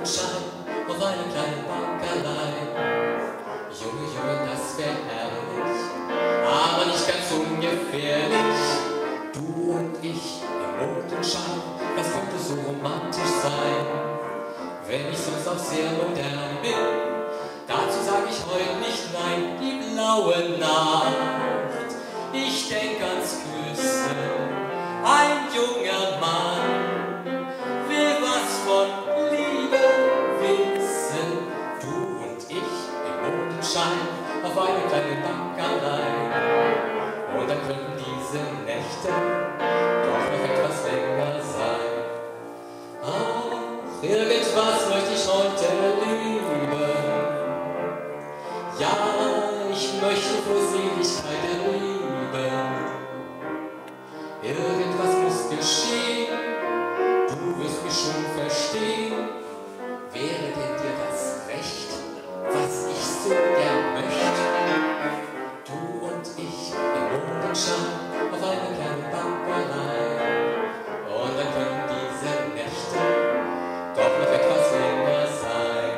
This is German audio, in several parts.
Mondenschein auf einer kleinen Bäckerei. Junge, Junge, das wär herrlich, aber nicht ganz ungefährlich. Du und ich im Mondenschein, das könnte so romantisch sein, wenn ich sonst auch sehr modern bin. Dazu sag ich heute nicht nein, die blaue Nacht. Ich denk ans Küssen, ein junger Mann will was von Liebe wissen. Du und ich im Mondenschein auf einer kleinen Bäckerei. Und dann könnten diese Nächte doch noch etwas länger sein. Ach, irgendwas möchte ich heute erleben. Ja, ich möchte vor Seligkeit erleben. Irgendwas muss geschehen, du wirst mich schon verstehen. Wäre denn dir das recht, was ich so gern möchte? Du und ich im Mondenschein auf einer kleinen Bäckerei. Und dann können diese Nächte doch noch etwas länger sein.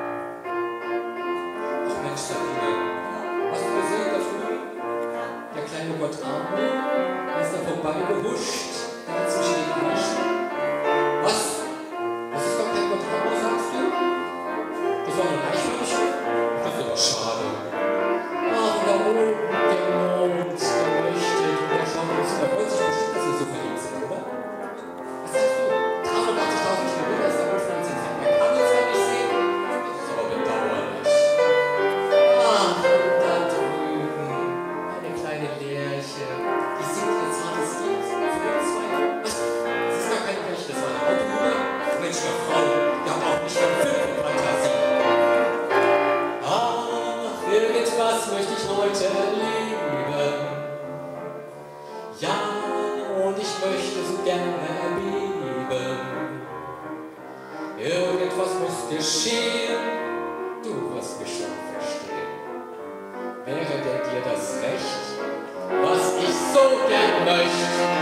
Ach Mensch, Sabine, hast du gesehen da drüben? Der kleine Gott Arno, der ist da vorbeigehuscht, der hat zwischen den Eichen. Was? Das ist doch kein Gott Arno, sagst du? Das war ein Eichhörnchen? Das ist aber schade. Ach, da oben, der Mond, der leuchtet, der schaut uns, der freut sich bestimmt, dass wir so verliebt sind, oder? Was sagst du? 380.000 Kilometer ist der Mond von uns entfernt. Man kann uns ja nicht sehen. Das ist aber bedauerlich. Ach, und da drüben, eine kleine Lerche, die singt ihr zartes Lied für uns zwei. Was? Das ist gar kein Recht, das war eine Autobahn. Mensch, eine Frau, die hat auch nicht mehr viel Fantasie. Ach, irgendwas möchte ich heute erleben. Ja, und ich möchte so gerne erbeben. Irgendwas muss geschehen, du wirst mich schon verstehen. Wäre denn dir das recht, was ich so gern möchte?